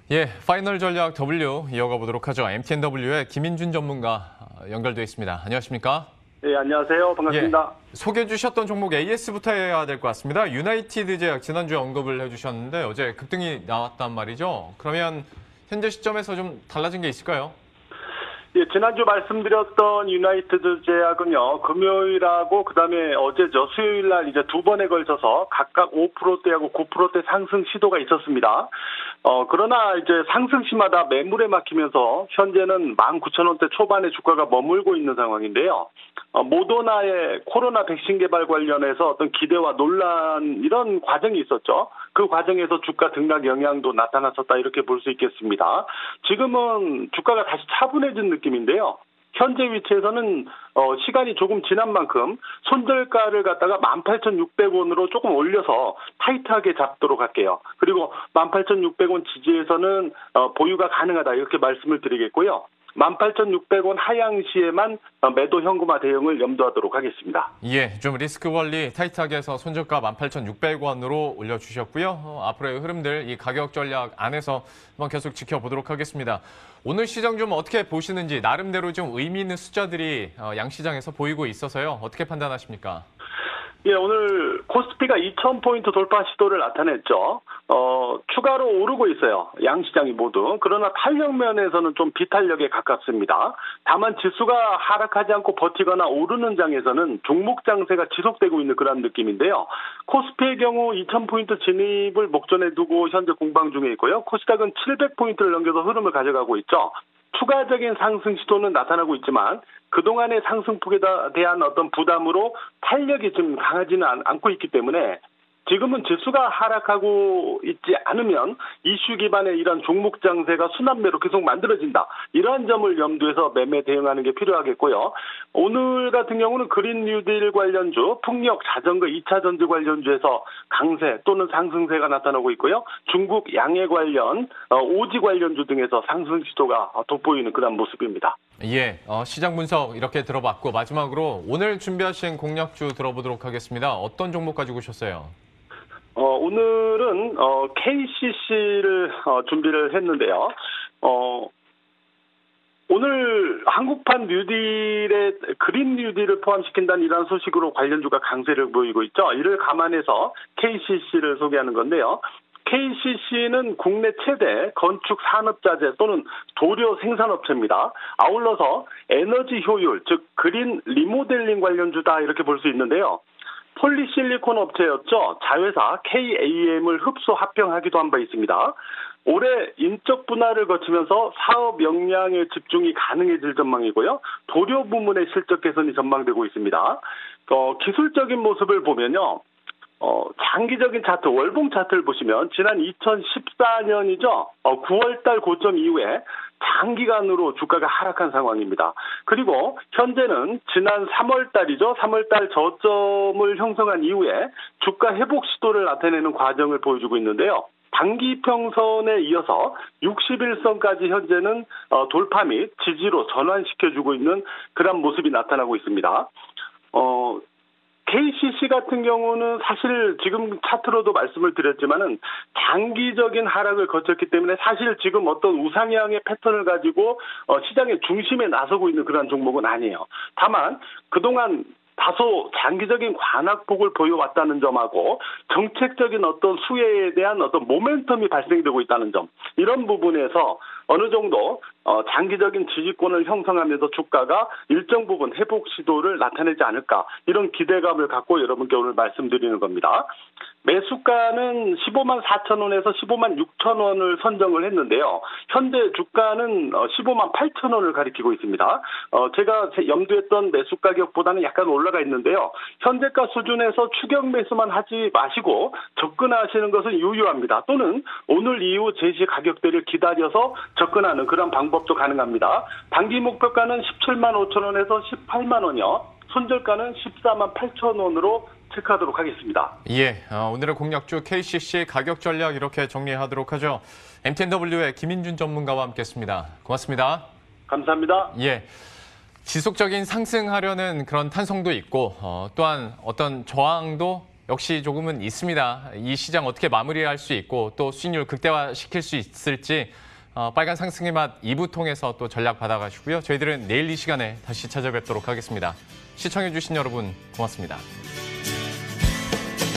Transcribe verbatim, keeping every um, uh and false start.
예, 파이널 전략 더블유 이어가 보도록 하죠. 엠티엔더블유의 김인준 전문가 연결돼 있습니다. 안녕하십니까? 네, 안녕하세요. 반갑습니다. 예, 소개해 주셨던 종목 에이에스부터 해야 될 것 같습니다. 유나이티드 제약 지난주에 언급을 해주셨는데 어제 급등이 나왔단 말이죠. 그러면 현재 시점에서 좀 달라진 게 있을까요? 예, 지난주 말씀드렸던 유나이티드 제약은요, 금요일하고 그다음에 어제죠, 수요일 날 이제 두 번에 걸쳐서 각각 오 퍼센트대하고 구 퍼센트대 상승 시도가 있었습니다. 어, 그러나 이제 상승 시마다 매물에 막히면서 현재는 만 구천 원대 초반에 주가가 머물고 있는 상황인데요. 어, 모더나의 코로나 백신 개발 관련해서 어떤 기대와 논란 이런 과정이 있었죠. 그 과정에서 주가 등락 영향도 나타났었다 이렇게 볼 수 있겠습니다. 지금은 주가가 다시 차분해진 느낌인데요. 현재 위치에서는 어, 시간이 조금 지난 만큼 손절가를 갖다가 만 팔천육백 원으로 조금 올려서 타이트하게 잡도록 할게요. 그리고 만 팔천육백 원 지지에서는 어, 보유가 가능하다 이렇게 말씀을 드리겠고요. 만 팔천육백 원 하향 시에만 매도 현금화 대응을 염두하도록 하겠습니다. 예, 좀 리스크 관리 타이트하게 해서 손절가 만 팔천육백 원으로 올려주셨고요. 어, 앞으로의 흐름들 이 가격 전략 안에서 한번 계속 지켜보도록 하겠습니다. 오늘 시장 좀 어떻게 보시는지 나름대로 좀 의미 있는 숫자들이 어, 양시장에서 보이고 있어서요. 어떻게 판단하십니까? 예, 오늘 코스피가 이천 포인트 돌파 시도를 나타냈죠. 어, 추가로 오르고 있어요. 양시장이 모두. 그러나 탄력 면에서는 좀 비탄력에 가깝습니다. 다만 지수가 하락하지 않고 버티거나 오르는 장에서는 종목 장세가 지속되고 있는 그런 느낌인데요. 코스피의 경우 이천 포인트 진입을 목전에 두고 현재 공방 중에 있고요. 코스닥은 칠백 포인트를 넘겨서 흐름을 가져가고 있죠. 추가적인 상승 시도는 나타나고 있지만 그동안의 상승폭에 대한 어떤 부담으로 탄력이 좀 강하지는 않고 있기 때문에 지금은 지수가 하락하고 있지 않으면 이슈 기반의 이런 종목 장세가 순환매로 계속 만들어진다. 이러한 점을 염두에서 매매 대응하는 게 필요하겠고요. 오늘 같은 경우는 그린 뉴딜 관련주, 풍력, 자전거, 이 차 전지 관련주에서 강세 또는 상승세가 나타나고 있고요. 중국 양해 관련, 오지 관련주 등에서 상승 시도가 돋보이는 그런 모습입니다. 예, 어, 시장 분석 이렇게 들어봤고 마지막으로 오늘 준비하신 공략주 들어보도록 하겠습니다. 어떤 종목 가지고 오셨어요? 어, 오늘은, 어, 케이씨씨를, 어, 준비를 했는데요. 어, 오늘 한국판 뉴딜에 그린 뉴딜을 포함시킨다는 이러한 소식으로 관련주가 강세를 보이고 있죠. 이를 감안해서 케이씨씨를 소개하는 건데요. 케이씨씨는 국내 최대 건축 산업자재 또는 도료 생산업체입니다. 아울러서 에너지 효율, 즉 그린 리모델링 관련주다 이렇게 볼 수 있는데요. 폴리실리콘 업체였죠. 자회사 케이에이엠을 흡수 합병하기도 한 바 있습니다. 올해 인적 분할을 거치면서 사업 역량의 집중이 가능해질 전망이고요. 도료 부문의 실적 개선이 전망되고 있습니다. 어, 기술적인 모습을 보면요. 어, 장기적인 차트, 월봉 차트를 보시면 지난 이천십사 년이죠. 어, 구월 달 고점 이후에 장기간으로 주가가 하락한 상황입니다. 그리고 현재는 지난 삼월 달이죠. 삼월 달 저점을 형성한 이후에 주가 회복 시도를 나타내는 과정을 보여주고 있는데요. 단기 평선에 이어서 육십 일선까지 현재는 어, 돌파 및 지지로 전환시켜주고 있는 그런 모습이 나타나고 있습니다. 어, 케이씨씨 같은 경우는 사실 지금 차트로도 말씀을 드렸지만은 장기적인 하락을 거쳤기 때문에 사실 지금 어떤 우상향의 패턴을 가지고 어 시장의 중심에 나서고 있는 그런 종목은 아니에요. 다만 그동안 다소 장기적인 관악폭을 보여왔다는 점하고 정책적인 어떤 수혜에 대한 어떤 모멘텀이 발생되고 있다는 점, 이런 부분에서 어느 정도 어, 장기적인 지지권을 형성하면서 주가가 일정 부분 회복 시도를 나타내지 않을까, 이런 기대감을 갖고 여러분께 오늘 말씀드리는 겁니다. 매수가는 십오만 사천 원에서 십오만 육천 원을 선정을 했는데요. 현재 주가는 십오만 팔천 원을 가리키고 있습니다. 어, 제가 염두했던 매수 가격보다는 약간 올라가 있는데요. 현재가 수준에서 추격 매수만 하지 마시고 접근하시는 것은 유효합니다. 또는 오늘 이후 제시 가격대를 기다려서 접근하는 그런 방법도 가능합니다. 단기 목표가는 십칠만 오천 원에서 십팔만 원이요. 손절가는 십사만 팔천 원으로 체크하도록 하겠습니다. 예, 어, 오늘의 공략주 케이씨씨 가격 전략 이렇게 정리하도록 하죠. 엠티엔더블유의 김인준 전문가와 함께했습니다. 고맙습니다. 감사합니다. 예, 지속적인 상승하려는 그런 탄성도 있고 어, 또한 어떤 저항도 역시 조금은 있습니다. 이 시장 어떻게 마무리할 수 있고 또 수익률 극대화시킬 수 있을지 어, 빨간 상승의 맛 이 부 통해서 또 전략 받아가시고요. 저희들은 내일 이 시간에 다시 찾아뵙도록 하겠습니다. 시청해주신 여러분 고맙습니다.